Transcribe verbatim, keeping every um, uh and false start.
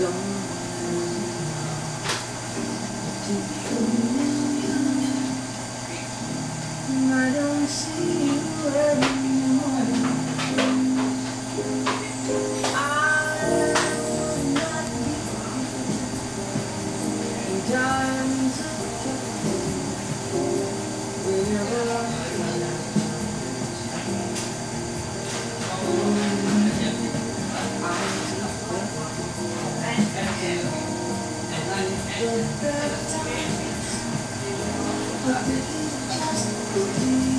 I don't see you anymore. I will not be times whenever I just